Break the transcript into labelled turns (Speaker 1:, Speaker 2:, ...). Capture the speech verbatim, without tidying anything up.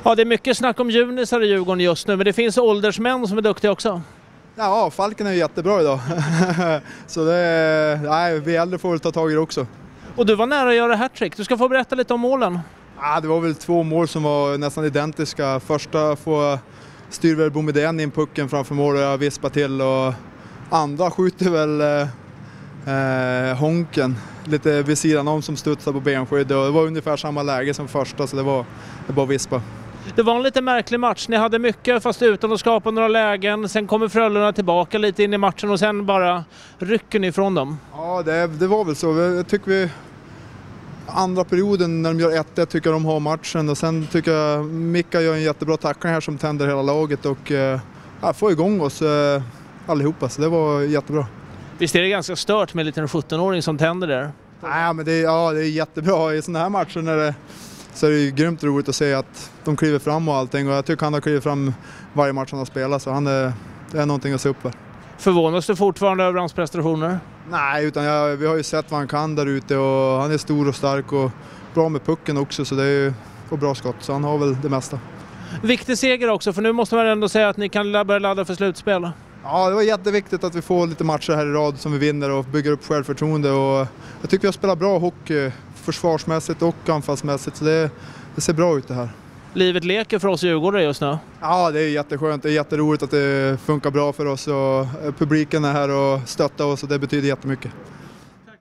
Speaker 1: Ja, det är mycket snack om junisar i Djurgården just nu, men det finns åldersmän som är duktiga också.
Speaker 2: Ja, Falken är jättebra idag. Så det är, nej, vi äldre får väl ta tag i det också.
Speaker 1: Och du var nära att göra hattrick. Du ska få berätta lite om målen.
Speaker 2: Ja, det var väl två mål som var nästan identiska. Första får Styrväl Boumedienne in pucken framför mål och jag vispar till. Och andra skjuter väl eh, Honken lite vid sidan om som studsar på benskydd. Och det var ungefär samma läge som första, så det var det bara vispa.
Speaker 1: Det var en lite märklig match. Ni hade mycket fast utan att skapa några lägen. Sen kommer Frölunda tillbaka lite in i matchen och sen bara rycker ni ifrån dem.
Speaker 2: Ja, det, det var väl så. Jag tycker vi andra perioden när de gör ett ett tycker jag de har matchen. Och sen tycker jag Mika gör en jättebra tackling här som tänder hela laget och eh, får igång oss eh, allihopa. Så det var jättebra.
Speaker 1: Visst är det ganska stört med en liten sjutton-åring som tänder där?
Speaker 2: Nej, men det är, ja, det är jättebra. I sådana här matcher när det, så är det ju grymt roligt att se att de kliver fram och allting. Och jag tycker han har klivit fram varje match han har spelat, så han är, det är någonting att se upp för.
Speaker 1: Förvånas du fortfarande över hans prestationer?
Speaker 2: Nej, utan jag, vi har ju sett vad han kan där ute och han är stor och stark och bra med pucken också, så det är ju och bra skott, så han har väl det mesta.
Speaker 1: Viktig seger också, för nu måste man ändå säga att ni kan börja ladda för slutspel.
Speaker 2: Ja, det var jätteviktigt att vi får lite matcher här i rad som vi vinner och bygger upp självförtroende. Och jag tycker vi har spelat bra hockey försvarsmässigt och anfallsmässigt, så det, det ser bra ut det här.
Speaker 1: Livet leker för oss djurgårdare just nu.
Speaker 2: Ja, det är jätteskönt. Det är jätteroligt att det funkar bra för oss och publiken är här och stöttar oss och det betyder jättemycket.